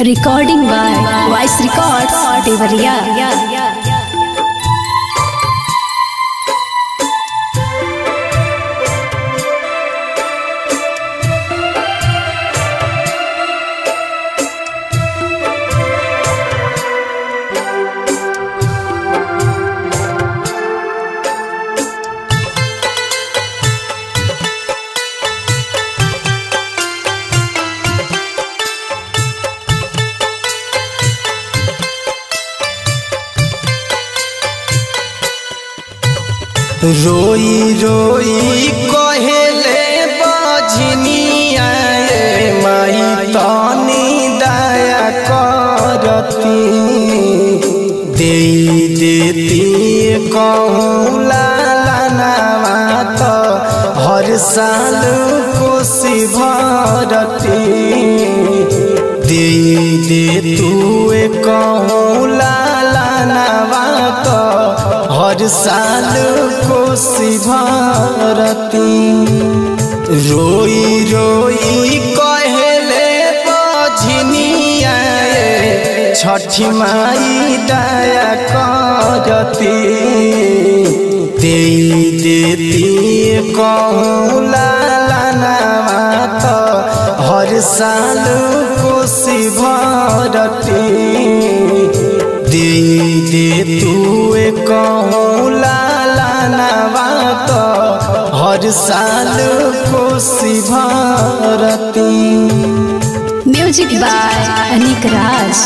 Recording by Voice Records, Devariya. रोई रोई कहेले बजनिया माई तनी दया करती दे देती कहूँ लालनावा तो हर साल कोसी भरती दे दे तू कहूँ लालनावा तो हर साल कोसी भरती रोई रोई कहेले बजनिया छठी माई दया करती दे देती कहूँ लालनावा तो हर साल कोसी भरती दे दे तू कहूँ लालनावा तो हर साल कोसी भरती। Music by Anik Raj.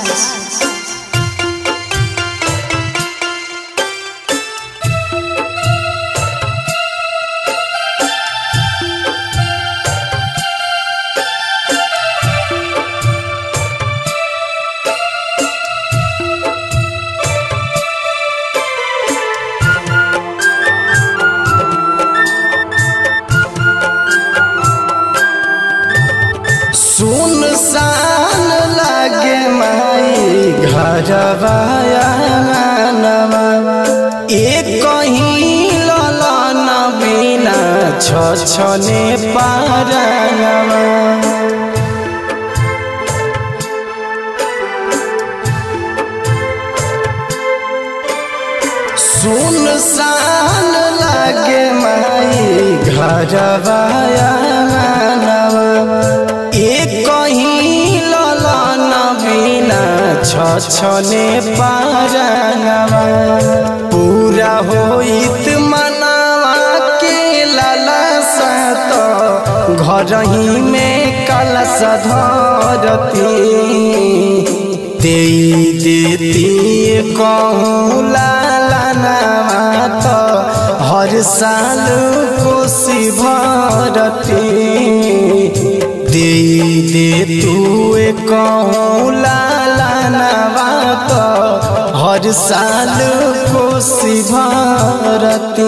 सुनसान लागे माई घरवाया एक कहीं ललन बिना छछने पारनवा सुनसान लागे माई घरवाया एक कहीं ललन बिना छछने पारनवा पूरा होइत मनवा के लालसा तो घर ही में कलश धरती दे देती कहूँ लालनावा तो हर साल कोसी भरती दे दे तू कहूँ लालनावा तो हर साल कोसी भरती।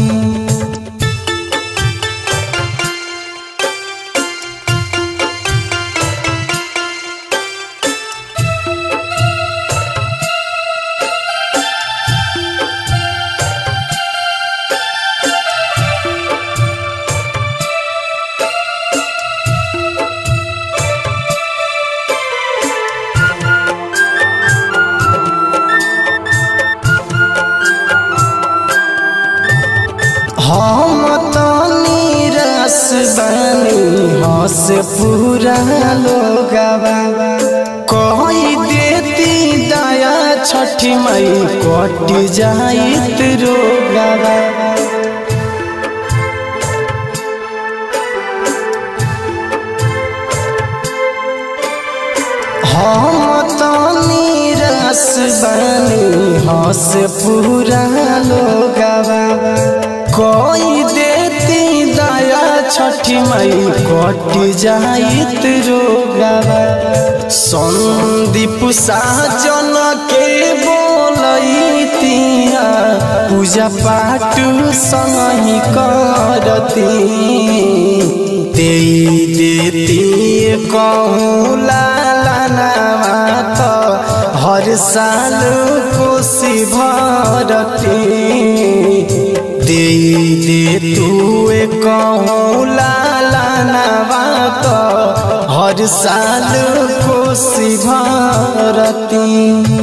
हम तो निराश बनी हंस पूरा लोगवा कही देती दया छठी माई कट जाइत रोगवा हम तो निराश बनी हंस पूरा लोगवा कोई देती दया छठी माई कट जाइत रोगवा संदीप साजन के बोलती पूजा पाठ संगी करती दे देती कहूँ लालनावा तो हर साल कोसी भरती दे दे तू कहूँ लालनावा तो हर हर साल कोसी भरती।